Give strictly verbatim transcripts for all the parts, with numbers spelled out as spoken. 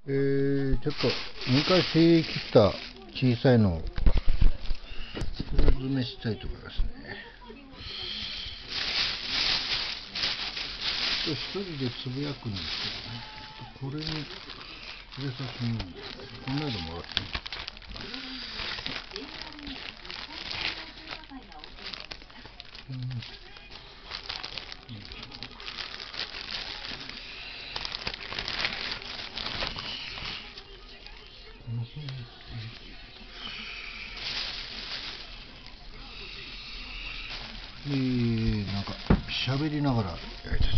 えー、ちょっと昔切った小さいのを袋詰めしたいと思いますね。ちょっと一人でつぶやくんですけどね、ちょっとこれに入れさせてみるんですけど、こんなのもらってみる。えー、なんか喋りながらやりたいと思います。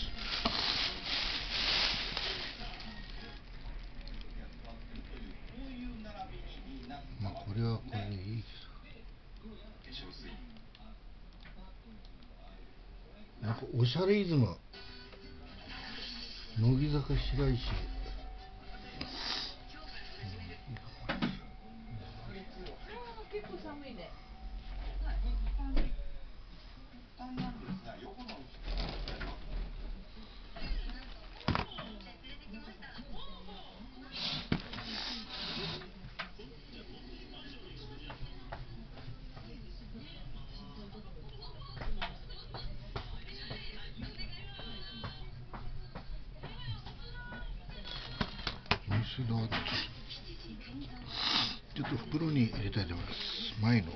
まあこれはこれでいいけど、なんかおしゃれイズム乃木坂白石、 結構寒いね。 ちょっと袋に入れたいと思います。前の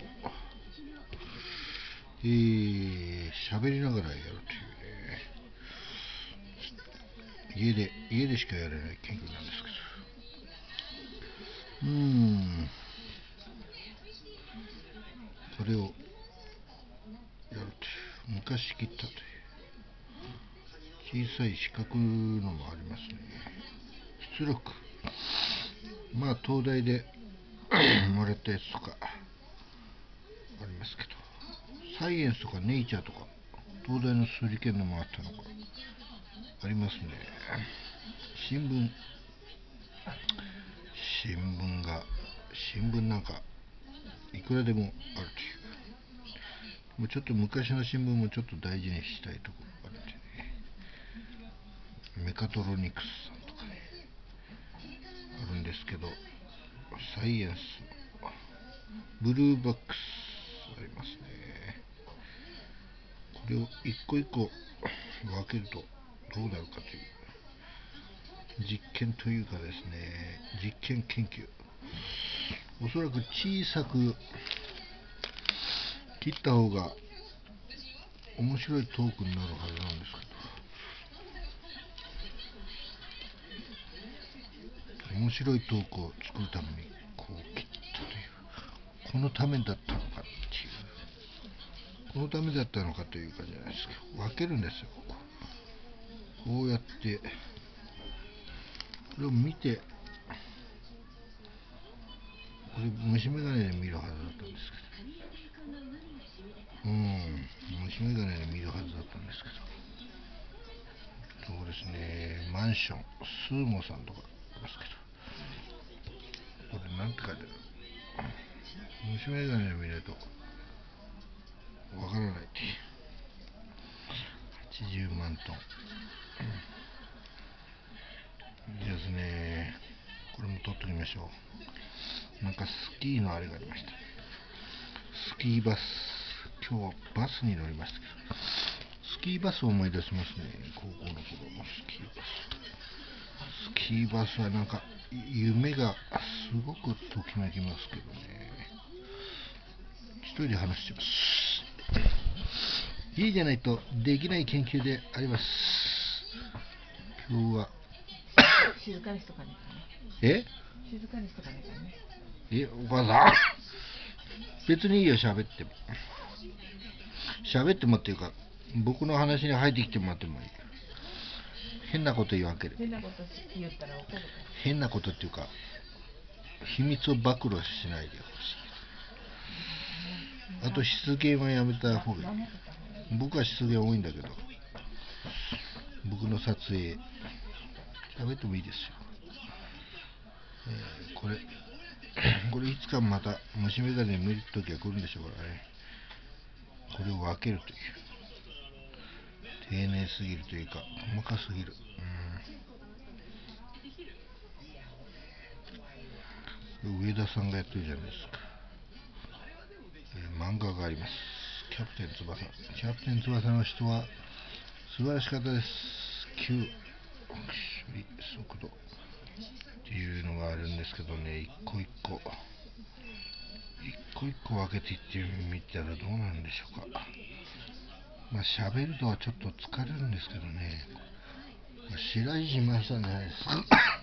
えー、喋りながらやるというね、家で家でしかやれない研究なんですけど、うーんこれをやるという、昔切ったという小さい四角のもありますね。出力、まあ東大でもらったやつとかありますけど、サイエンスとかネイチャーとか東大の数理研のもあったのかありますね。新聞新聞が新聞なんかいくらでもあるという、もうちょっと昔の新聞もちょっと大事にしたいところがあってね、メカトロニクスさんとかねあるんですけど、サイエンスブルーバックスありますね。これを一個一個分けるとどうなるかという実験というかですね、実験研究、おそらく小さく切った方が面白いトークになるはずなんですけど、面白いトークを作るためにこう切ったという、このためだったのかっていう、このためだったのかというかじゃないですか、分けるんですよ。こうやってこれを見て、これ虫眼鏡で見るはずだったんですけど、うん虫眼鏡で見るはずだったんですけど、そうですね、マンションスーモさんとかありますけど、これなんて書いてある、虫眼鏡で見るとわからないっていう、はちじゅうまんトン、いいですね。これも取っときましょう。なんかスキーのあれがありました。スキーバス、今日はバスに乗りましたけど、スキーバスを思い出しますね。高校の頃のスキーバス。スキーバスはなんか夢がすごくときめきますけどね。一人で話してます。いいじゃないとできない研究であります。今日は静かにしとかね。 え静かにしとかねかね。 え、お母さん別にいいよ、喋っても喋ってもっていうか、僕の話に入ってきてもらってもいい。変なこと言わける。 変なこと言ったら怒るから。 変なことっていうか、秘密を暴露しないでほしい。あと失言はやめた方がいい。僕は失言多いんだけど、僕の撮影喋ってもいいですよ。えー、これこれいつかまた虫眼鏡で見るときは来るんでしょうからね。これを分けるという、丁寧すぎるというか細かすぎる、 上田さんがやってるじゃないですか。えー漫画があります。キャプテン翼。キャプテン翼の人は素晴らしかったです。急処理速度っていうのがあるんですけどね、一個一個一個一個分けていってみたらどうなるんでしょうか。まあ喋るとはちょっと疲れるんですけどね。白石麻衣さんじゃないですか。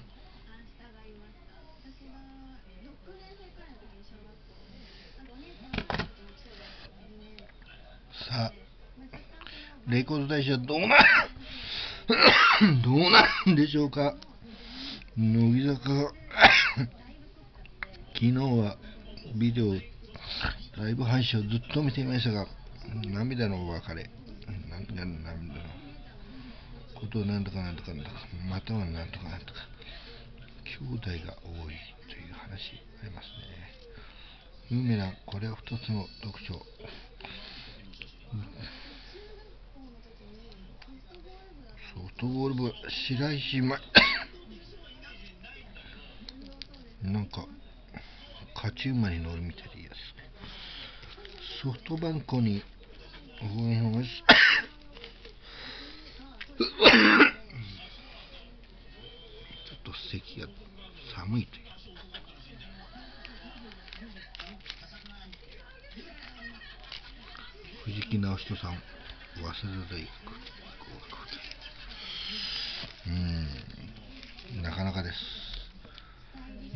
さあ、レコード大賞どうなどうなんでしょうか。乃木坂が昨日はビデオライブ配信をずっと見ていましたが、涙のお別れ、なんとか涙のことをなんとかなんとかなんとか、またはなんとかなんとか、兄弟が多いという話ありますね。有名なこれはふたつの特徴。ソフトボール部、白石麻衣なんか勝ち馬に乗るみたいでいいやつ。ソフトバンクに応援をしちょっと咳が寒いという。藤木直人さん、早稲田大学うーんなかなかです。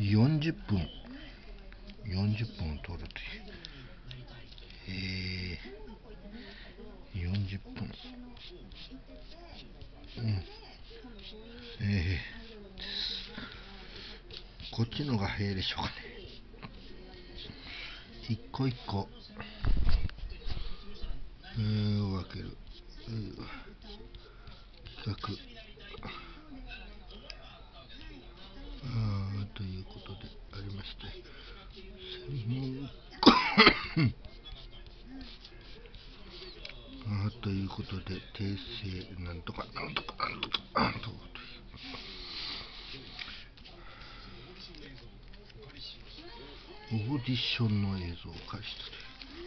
よんじゅっぷんよんじゅっぷんを通るという。えー、よんじゅっぷんうんえー、こっちのが早いでしょうかね。一個一個えー、分ける、えー、企画あということでありまして、専門あということで訂正なんとかなんとかなんとかなんとかというオーディションの映像を返したという。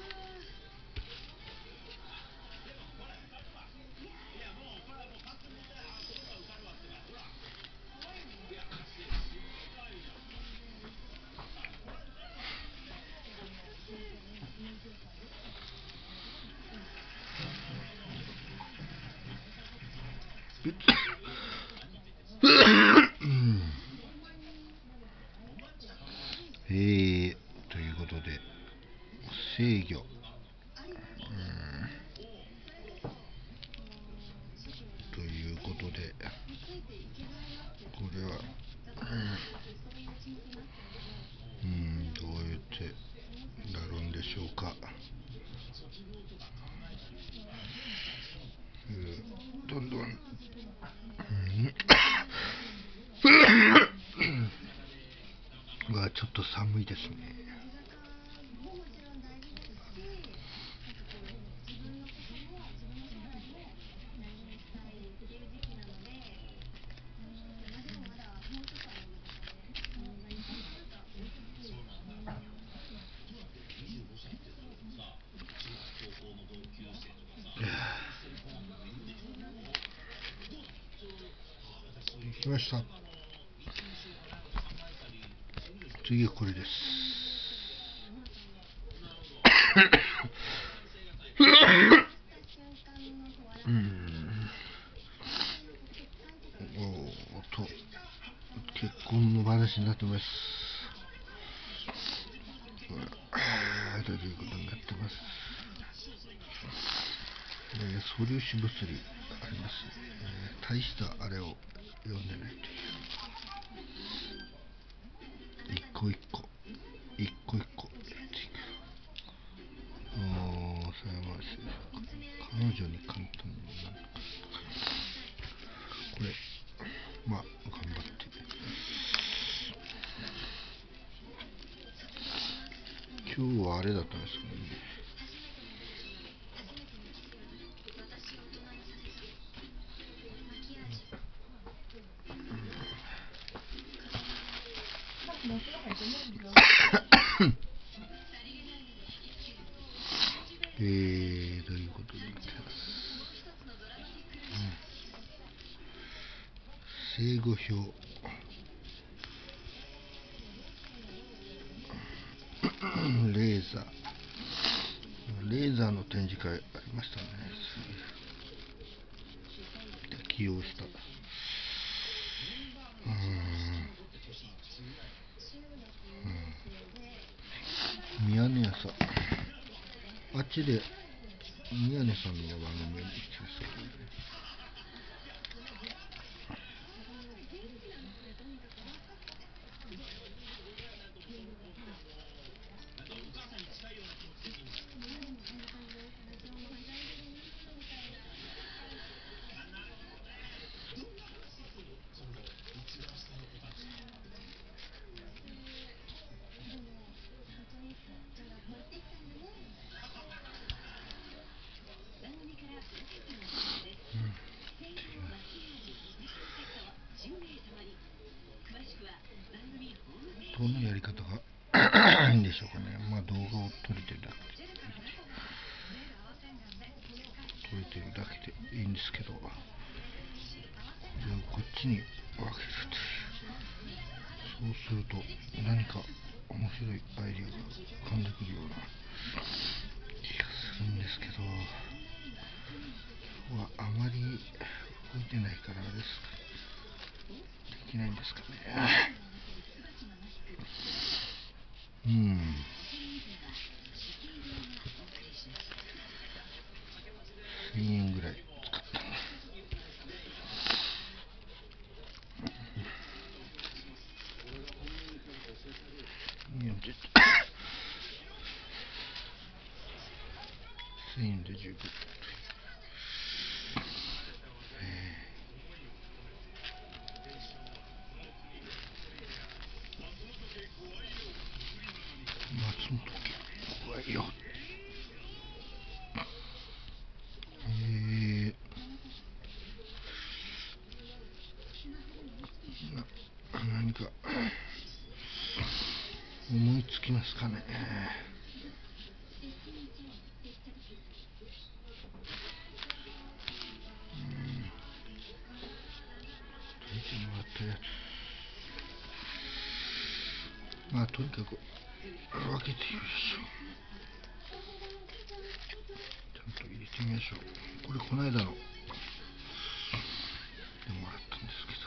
えー、ということで制御ということでこれはうんどうやってなるんでしょうか。どんどん、うんはちょっと寒いですね。来ました。次はこれです。うんおと結婚の話になってます。ということになってます。えー、素粒子物理あります、えー、大したあれを読んでないという。一個一個一個一個やっていく。ああそれは彼女に簡単になんとかこれまあ頑張って今日はあれだったんですけどね。 えー、ということで、正誤表レーザーレーザーの展示会ありましたね。起用した。うーん、うん、宮根屋さん、あっちで宮根さんの番組を見てますけどね。どんなやり方がいいんでしょうかね。まあ動画を撮れてるだけで撮れてるだけでいいんですけど、これをこっちに分けるという、そうすると何か面白いアイデアが浮かんでくるような気がするんですけど、今日はあまり動いてないからあれですか、できないんですかね。うん、せんえんぐらい使ったんだ。せんえんで十分。松本家怖いよ。えー、な何か思いつきますかね。うん、書いてもらったやつ、まあとにかく分けてみましょう。ちゃんと入れてみましょう。これこの間のでもらったんですけど、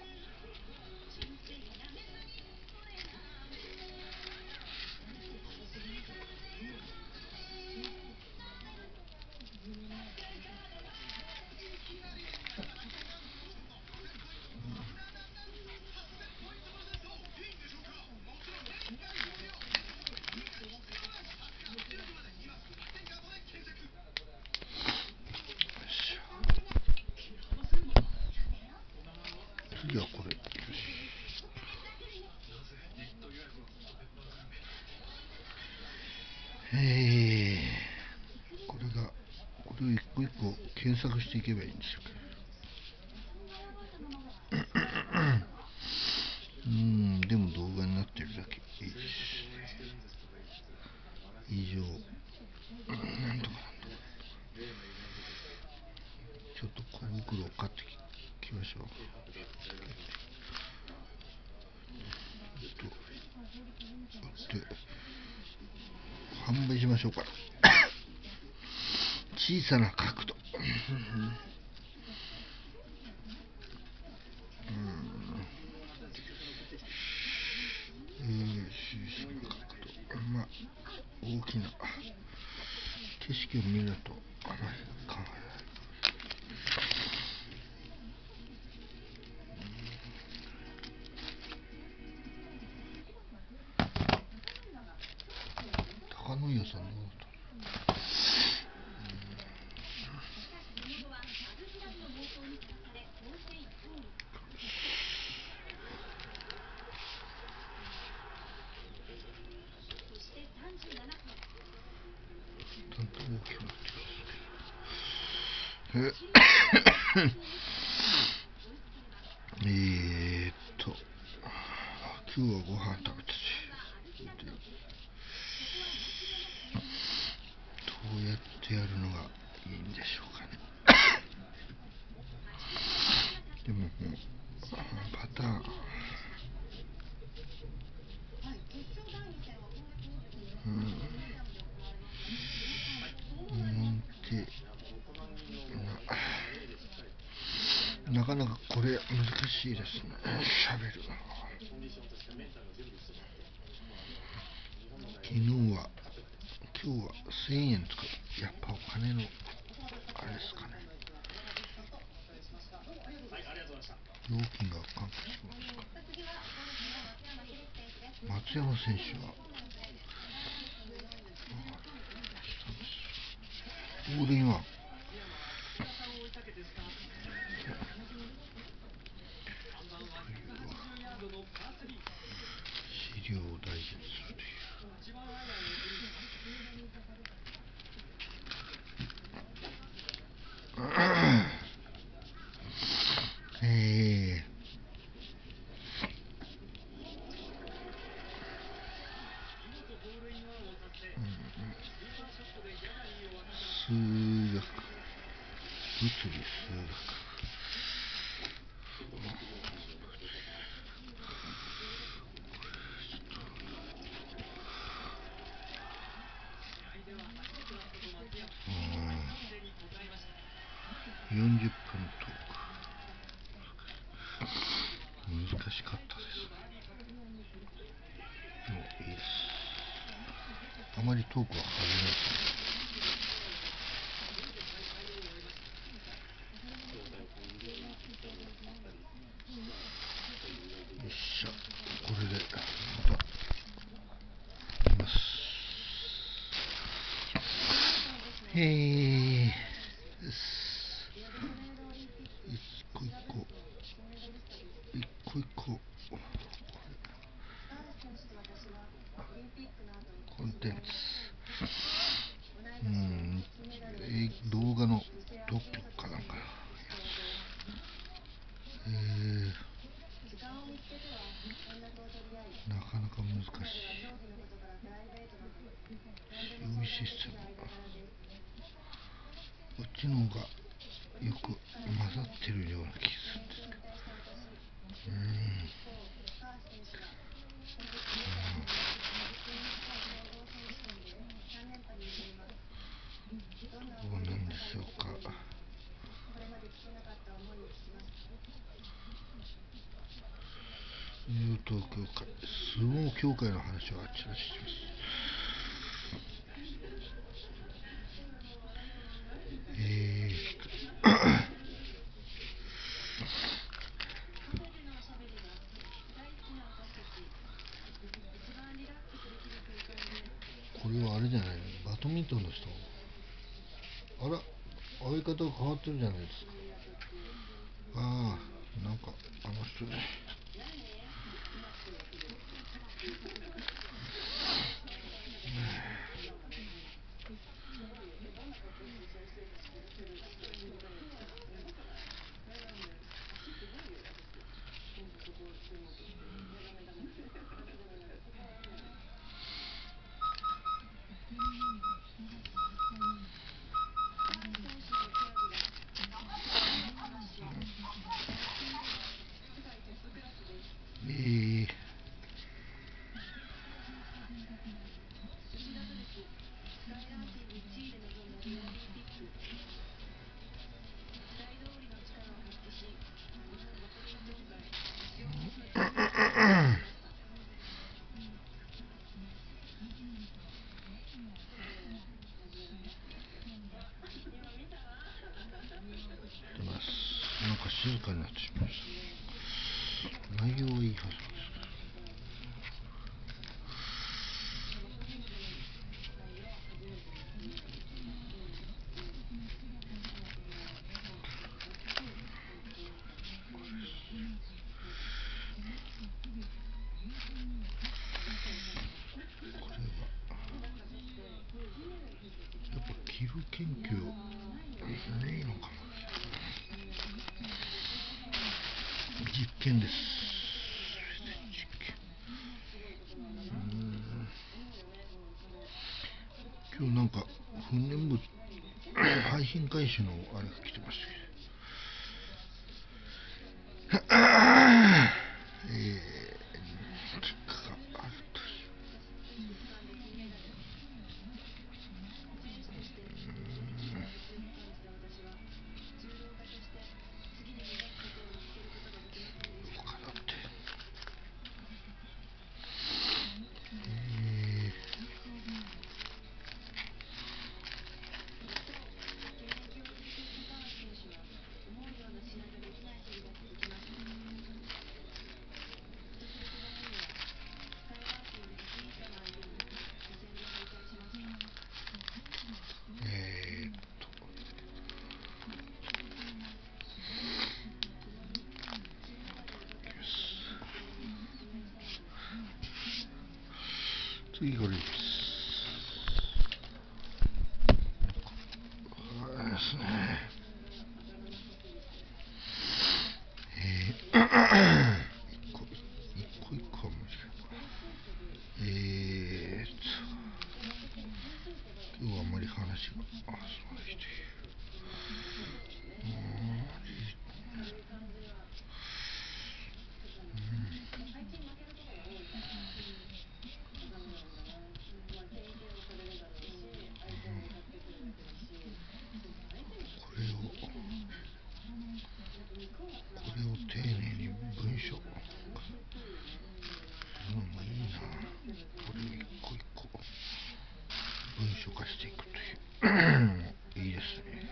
次はこれ。よし。えー、これがこれを一個一個検索していけばいいんですよ。うん、でも動画になってるだけいいです。以上、なんとかちょっと小袋を買ってきましょう。で、販売しましょうか。小さな角度。うん、えー、小さな角度。まあ、大きな景色を見るとあまり考えない。高野屋さんのちゃんと大きくなってるんですけど、ええーっと今日はご飯食べたし、どうやってやるのがいいんでしょうかね。でももうパターン、うんうんでな、なかなかこれ難しいですね、喋るの。昨日は今日はせんえん使う。やっぱお金のあれですかね、料金が関係しますか。松山選手はオールインワン。資料を大事にするという。えー数学、物理、数学、うん、よんじゅっぷんトーク、難しかったです。でもいいです。あまりトークは始めないですね。よっしゃ、これでまたいます。へえー、一個一個一個一個コンテンツ、うん、え動画の特許かなんか、えー、なかなか難しい。用意システム、こっちの方がよく混ざってるような気がするんですけど、うん、うん、どうなんでしょうか。ニュートー協会、相撲協会の話はあちらします。えーこれはあれじゃないの、バドミントンの人。あら、相方が変わってるじゃないですか。ああ、なんかあの人ね。えー出ます。なんか静かになってしまいました。内容はいいはずなんですけど。これはやっぱ寄付研究ねえのかな。実験です。実験。 今日なんか訓練部配信開始のあれが来てましたけどえー、キックがあるとどうかなって、えー、えーっと次これです。これですね。えー、一個一個一個は難しい。えーっと今日はあんまり話があそうでしてこれをこれを丁寧に文章するのもいいな。これを一個一個文書化していくといういいですね。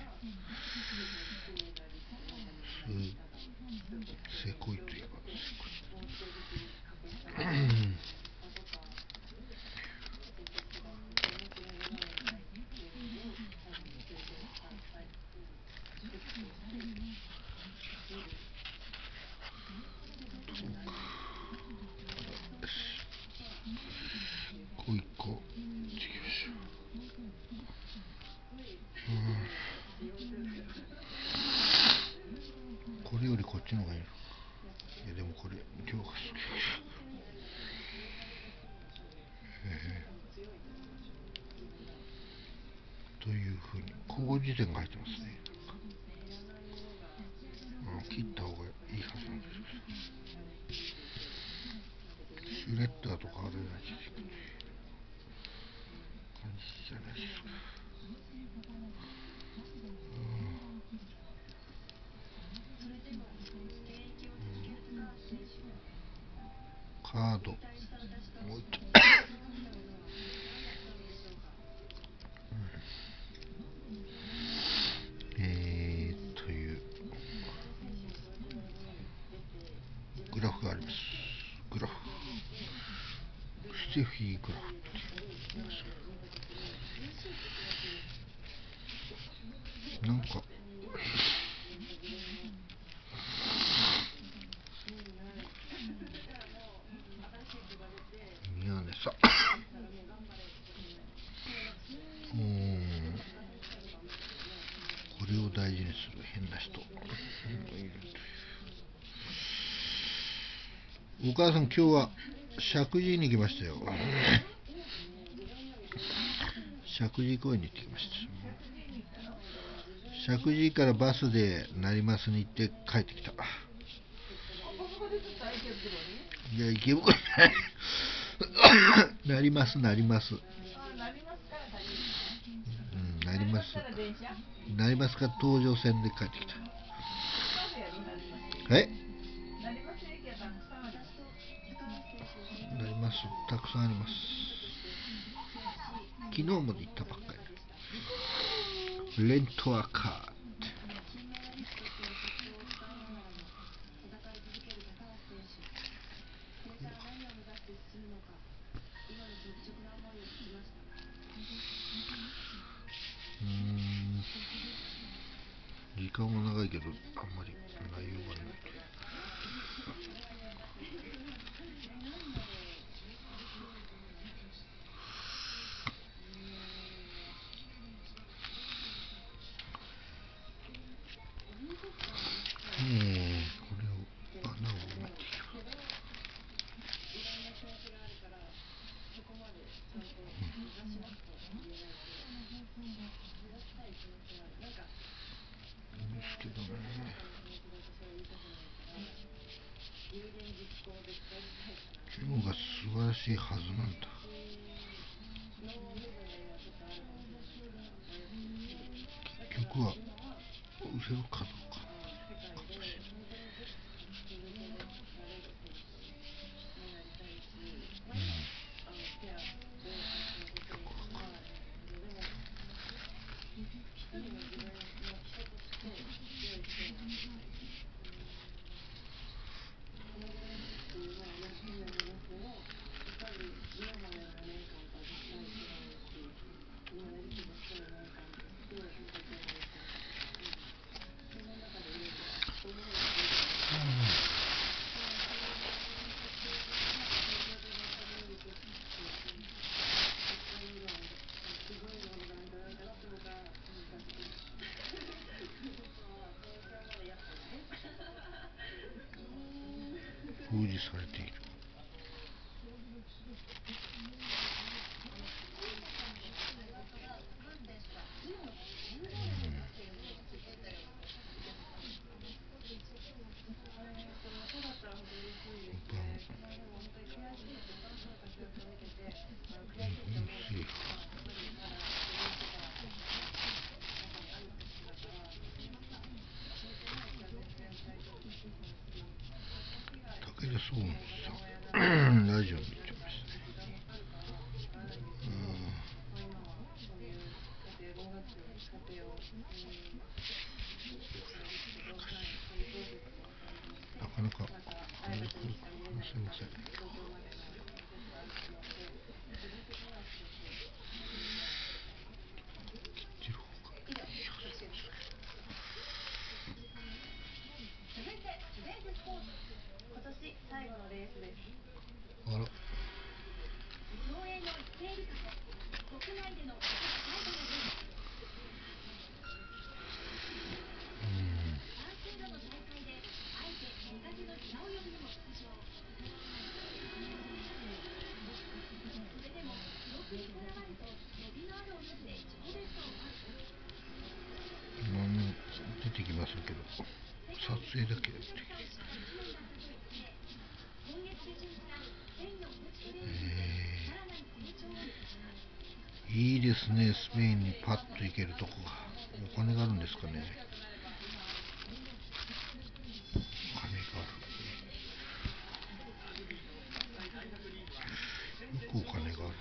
すせこいといえばせこい一個一個いきましょう。うんこれよりこっちの方がいいの。いやでもこれ今日が好きえー、というふうにここ辞典が入ってますね。うん、切った方がいいはずなんですけどシュレッダーとかあれない感じじゃないですか。カード置いてえーというグラフがあります。グラフステフィーグラフって言います。なんか宮根さんうーんこれを大事にする変な人お母さん今日は石神井に来ましたよ。石神井公園に行ってきました。石神井からバスで成増に行って帰ってきた。いや池袋なりますなりますうんなりますなりますから東上線で帰ってきた。はいなりますたくさんあります。昨日も行ったばっかり。レントアカーうーん時間は長いけどあんまり内容がない。えー、これを穴を埋めていきます。 ですけどね。今日が素晴らしいはずなんだ。結局は売れるかどうか。封じされている。武田壮雲さんラジオに言ってましたね。なかなかあれでこれ話せません。切ってる方がいいはずですけど。 続いてトゥデイズスポーツ、今年最後のレースです。 あら。 競泳の一斉理科国内での今年最後のレース。短水路の大会であえて苦手の平泳ぎにも出場。それでも記録にこだわると伸びのある泳ぎで自己ベストをマーク。 出てきますけど、撮影だけやってえー、いいですね。スペインにパッと行けるとこが。お金があるんですかね。お金がある。よくお金があるな。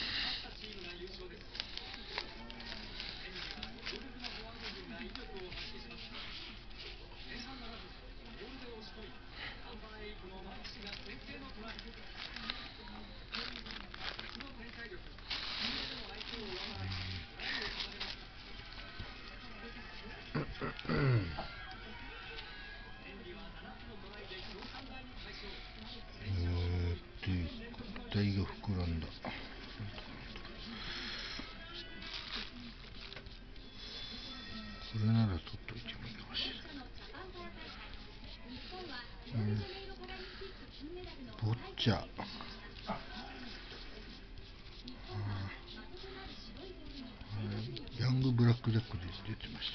えーっと、体が膨らんだ。これなら取っといてもいいかもしれない。うん、ボッチャ。ヤングブラックジャックで出てました。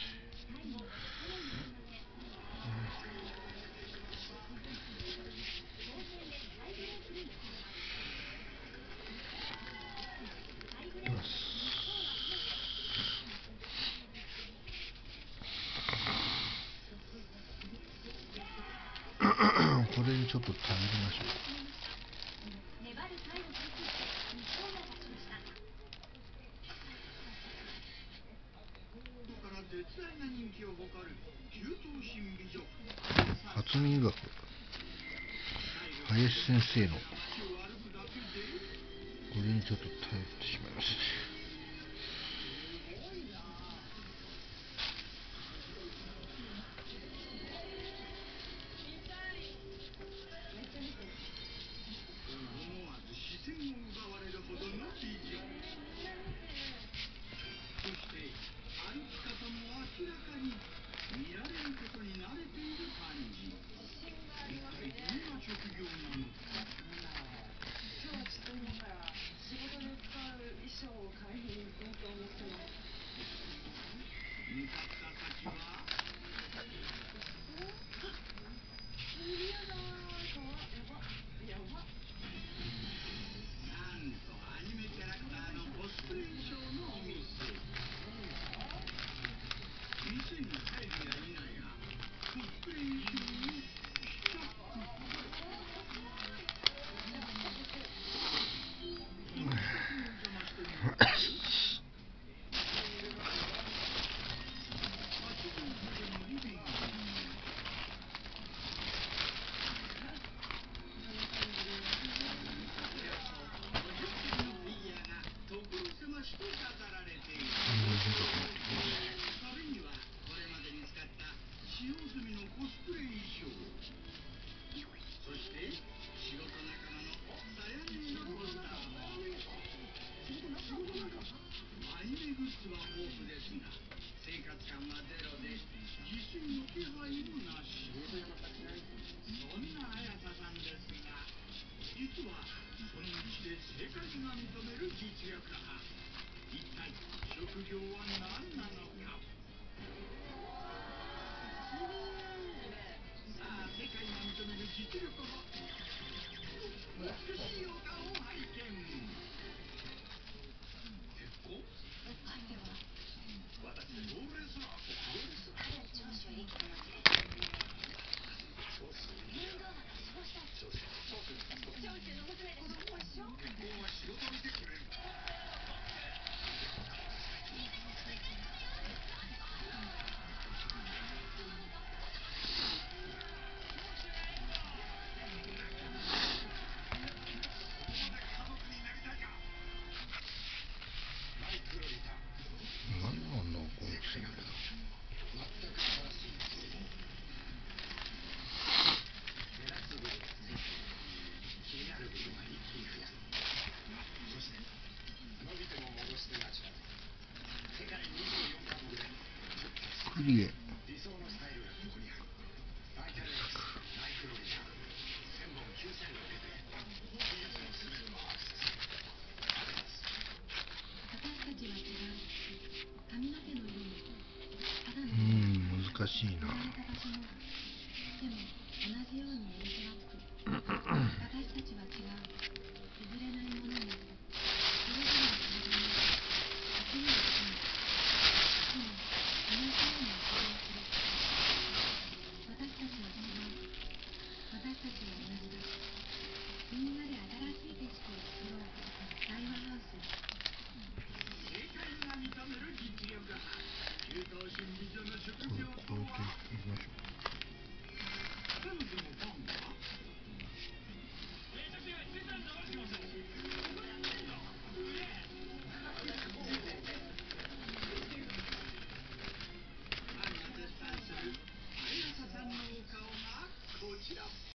これにちょっと食べましょう。初見学林先生のこれにちょっと頼ってしまいましたね。 何なんだこのシーン。クリエうーん難しいな。 でも同じように言いづらく私たちは違う。